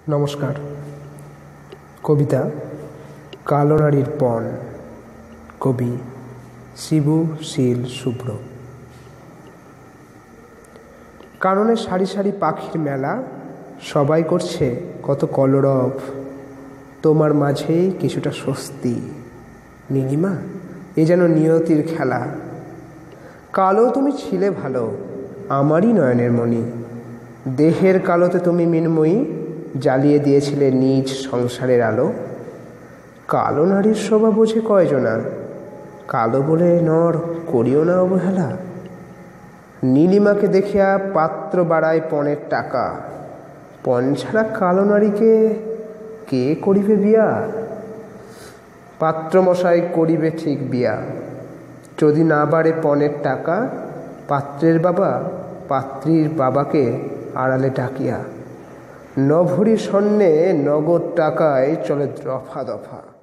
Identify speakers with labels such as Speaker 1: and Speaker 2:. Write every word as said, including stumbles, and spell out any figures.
Speaker 1: নমস্কার। কবিতা কালো নারীর পণ, কবি শিবু শীল শুভ্র। কাননে সারি সারি পাখির মেলা, সবাই করছে কত কলরব, তোমার মাঝেই কিছুটা স্বস্তি। নীলিমা, এ যেন নিয়তির খেলা। কালো তুমি ছিলে ভালো, আমারই নয়নের মণি। দেহের কালোতে তুমি মিনময়ী, জ্বালিয়ে দিয়েছিলে নিজ সংসারের আলো। কালো নারীর শোভা বোঝে কয়জনা, কালো বলে নর করিও না অবহেলা। নীলিমাকে দেখিয়া পাত্র বাড়ায় পণের টাকা, পণ ছাড়া কালো নারীকে কে করিবে বিয়া? পাত্রমশাই করিবে ঠিক বিয়া, যদি না বাড়ে পণের টাকা। পাত্রের বাবা পাত্রীর বাবাকে আড়ালে ডাকিয়া, নভরি স্বর্ণে নগদ টাকায় চলে দফা দফা।